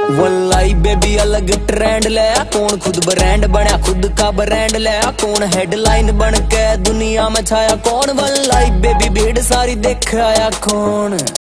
One लाई baby अलग trend ले, कौन खुद ब्रांड बना, खुद का ब्रांड ले, कौन हेडलाइन बन के दुनिया में छाया, कौन वन लाई बेबी भीड़ सारी देख आया कौन।